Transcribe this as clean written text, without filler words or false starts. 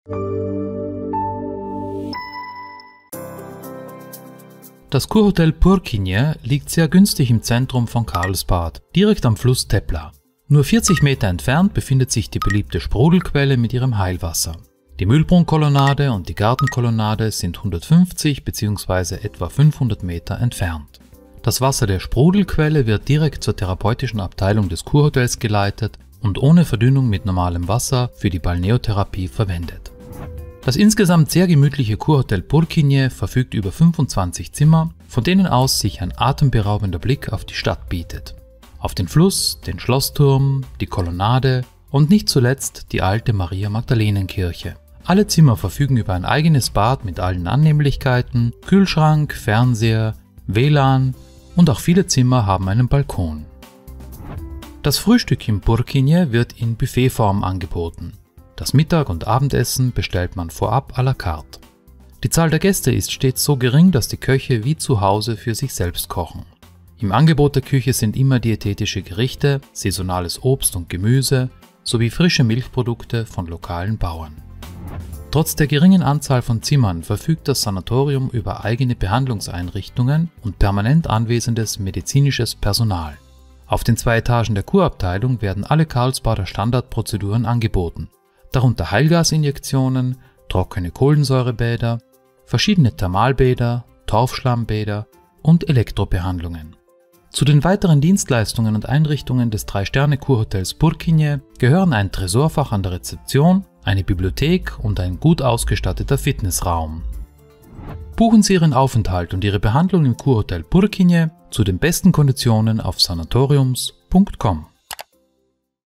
Das Kurhotel Purkinje liegt sehr günstig im Zentrum von Karlsbad, direkt am Fluss Tepla. Nur 40 Meter entfernt befindet sich die beliebte Sprudelquelle mit ihrem Heilwasser. Die Mühlbrunn-Kolonnade und die Gartenkolonnade sind 150 bzw. etwa 500 Meter entfernt. Das Wasser der Sprudelquelle wird direkt zur therapeutischen Abteilung des Kurhotels geleitet und ohne Verdünnung mit normalem Wasser für die Balneotherapie verwendet. Das insgesamt sehr gemütliche Kurhotel Purkinje verfügt über 25 Zimmer, von denen aus sich ein atemberaubender Blick auf die Stadt bietet. Auf den Fluss, den Schlossturm, die Kolonnade und nicht zuletzt die alte Maria-Magdalenen-Kirche. Alle Zimmer verfügen über ein eigenes Bad mit allen Annehmlichkeiten, Kühlschrank, Fernseher, WLAN und auch viele Zimmer haben einen Balkon. Das Frühstück im Purkinje wird in Buffetform angeboten. Das Mittag- und Abendessen bestellt man vorab à la carte. Die Zahl der Gäste ist stets so gering, dass die Köche wie zu Hause für sich selbst kochen. Im Angebot der Küche sind immer dietetische Gerichte, saisonales Obst und Gemüse sowie frische Milchprodukte von lokalen Bauern. Trotz der geringen Anzahl von Zimmern verfügt das Sanatorium über eigene Behandlungseinrichtungen und permanent anwesendes medizinisches Personal. Auf den 2 Etagen der Kurabteilung werden alle Karlsbader Standardprozeduren angeboten, darunter Heilgasinjektionen, trockene Kohlensäurebäder, verschiedene Thermalbäder, Torfschlammbäder und Elektrobehandlungen. Zu den weiteren Dienstleistungen und Einrichtungen des 3-Sterne-Kurhotels Purkinje gehören ein Tresorfach an der Rezeption, eine Bibliothek und ein gut ausgestatteter Fitnessraum. Buchen Sie Ihren Aufenthalt und Ihre Behandlung im Kurhotel Purkinje zu den besten Konditionen auf sanatoriums.com.